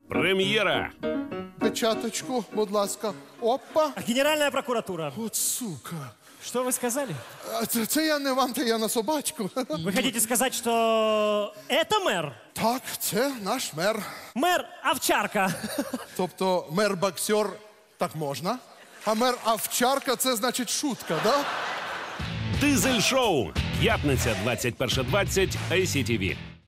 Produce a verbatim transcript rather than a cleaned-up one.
Прем'єра. Печаточку, будь ласка. Опа. Генеральная прокуратура. От сука. Что вы сказали? А Це, це я не вам, це я на собачку. Вы хотите сказать, что это мэр? Так, це наш мер. Мэр Овчарка. Тобто мер-боксер так можна, а мер-овчарка це значить шутка, да? Дизель шоу. П'ятниця, двадцять перше двадцять, ай сі ті ві.